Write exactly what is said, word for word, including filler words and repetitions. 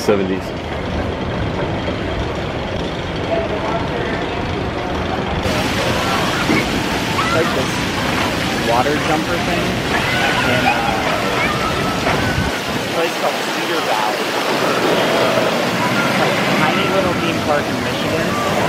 seventies. Like this water jumper thing in uh, this place called Cedar Valley. It's like a tiny little theme park in Michigan.